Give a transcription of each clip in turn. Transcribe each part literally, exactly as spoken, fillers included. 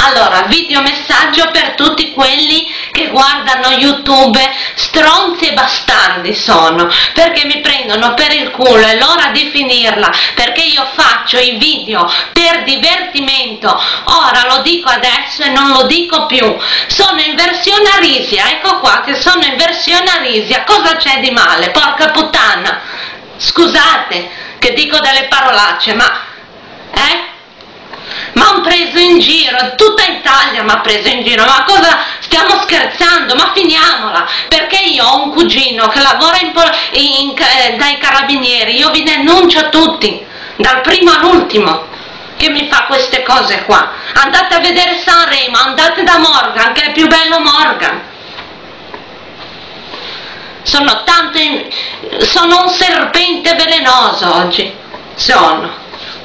Allora, videomessaggio per tutti quelli che guardano YouTube, stronzi e bastardi sono, perché mi prendono per il culo, è l'ora di finirla, perché io faccio i video per divertimento, ora lo dico adesso e non lo dico più, sono in versione Arisia, ecco qua che sono in versione Arisia, cosa c'è di male, porca puttana, scusate che dico delle parolacce, ma, eh? Ma hanno preso in giro, tutta Italia mi ha preso in giro, ma cosa stiamo scherzando? Ma finiamola, perché io ho un cugino che lavora in, in, in, dai carabinieri, io vi denuncio tutti, dal primo all'ultimo, che mi fa queste cose qua. Andate a vedere Sanremo, andate da Morgan, che è più bello Morgan. Sono tanto, in, sono un serpente velenoso oggi, sono.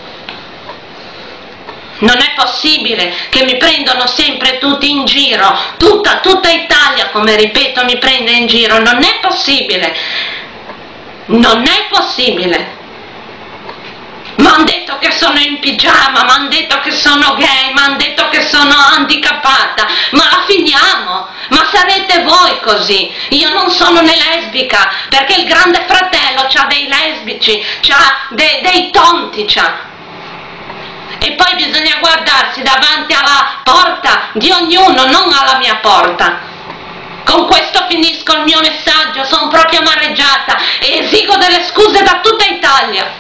Non è possibile che mi prendono sempre tutti in giro, tutta, tutta Italia, come ripeto, mi prende in giro, non è possibile, non è possibile. Mi hanno detto che sono in pigiama, mi hanno detto che sono gay, mi hanno detto che sono handicappata, ma la finiamo, ma sarete voi così, io non sono né lesbica, perché il grande fratello c'ha dei lesbici, c'ha dei, dei tonti, c'ha. E poi bisogna guardarsi davanti alla porta di ognuno, non alla mia porta. Con questo finisco il mio messaggio, sono proprio amareggiata e esigo delle scuse da tutta Italia.